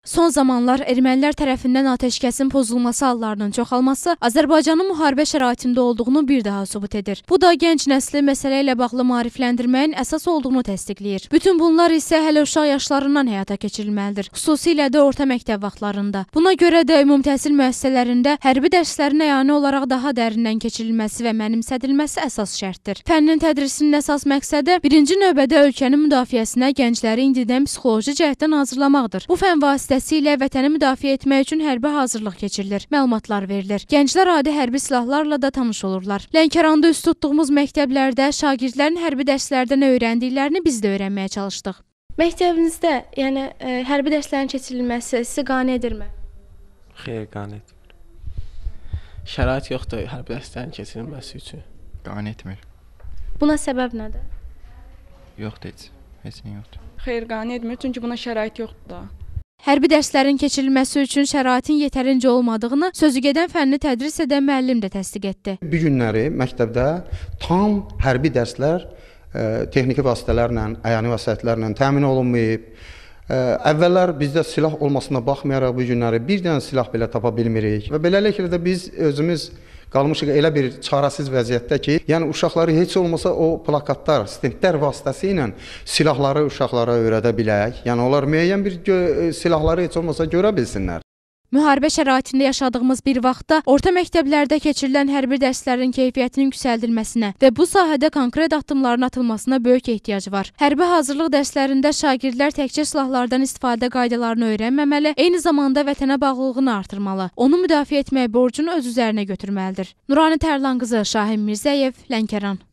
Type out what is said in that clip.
Son zamanlar ermənilər tərəfindən atəşkəsin pozulması hallarının çoxalması Azərbaycanın müharibə şəraitində olduğunu bir daha sübut edir. Bu da gənc nəsli məsələ ilə bağlı maarifləndirməyin əsas olduğunu təsdiqləyir. Bütün bunlar isə hələ uşaq yaşlarından həyata keçirilməlidir, xüsusilə də orta məktəb vaxtlarında. Buna görə də ümumi təhsil müəssisələrində hərbi dərslərin əyani olaraq daha dərindən keçirilməsi və mənimsədilməsi əsas şərtdir. Fənnin tədrisinin əsas məqsədi birinci növbədə ölkənin müdafiəsinə gəncləri indidən psixoloji cəhətdən hazırlamaqdır. Bu fən vasitəsilə vətəni müdafiə etmək üçün hərbi hazırlıq keçirilir, məlumatlar verilir. Gənclər adi hərbi silahlarla da tanış olurlar. Lənkəranda üst tutduğumuz məktəblərdə şagirdlərin hərbi dərslərdə nə öyrəndiklərini biz də öyrənməyə çalışdıq. Məktəbinizdə, yəni hərbi dərslərin keçirilməsi sizi qane edirmi? Xeyr, qane etmir. Şərait yoxdur hərbi dərslərin keçirilməsi üçün. Qane etmir. Buna səbəb nədir? Yoxdur heç nə yoxdur. Xeyr, qane etmir, çünki buna şərait yoxdur da. Hərbi dərslərin keçirilməsi üçün şəraitin yetərincə olmadığını sözügedən fənni tədris edən müəllim də təsdiq etdi. Bu günləri məktəbdə tam hərbi dərslər texniki vasitələrlə, əyani vəsaitlərlə təmin olunmayıb. Əvvəllər bizdə silah olmasına baxmayaraq bu günləri bir dənə silah belə tapa bilmirik və beləliklə də biz özümüz qalmışıq elə bir çarəsiz vəziyyətdə ki, yəni uşaqları heç olmasa o plakatlar, stendlər vasitəsilə silahları uşaqlara öyrədə bilək. Yəni onlar müəyyən bir silahları heç olmasa görə bilsinlər. Müharibə şəraitində yaşadığımız bir vaxtda orta məktəblərdə keçirilən hərbi dərslərin keyfiyyətinin yüksəldilməsinə və bu sahədə konkret addımların atılmasına böyük ehtiyac var. Hərbi hazırlıq dərslərində şagirdlər təkcə silahlardan istifadə qaydalarını öyrənməməli, eyni zamanda vətənə bağlılığını artırmalı, onu müdafiə etmək borcunu öz üzərinə götürməlidir. Nurani Tərlan qızı, Şahin Mirzəyev, Lənkəran.